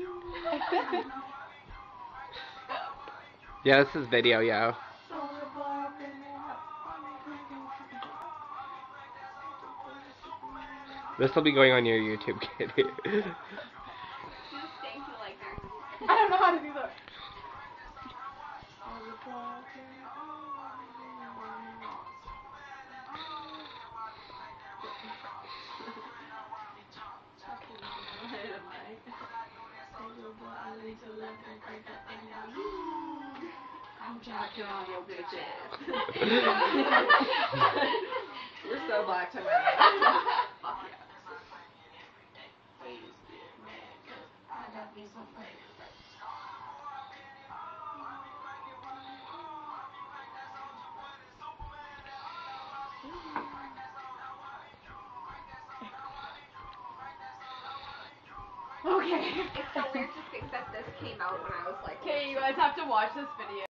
Yeah, this is video, yo. This will be going on your YouTube, kid. Do stanky like her. I don't know how to do that. I'm jacking on your bitches. We're so black tonight. Fuck yeah. Okay. It's so weird to think that this came out when I was like... Okay, you guys have to watch this video.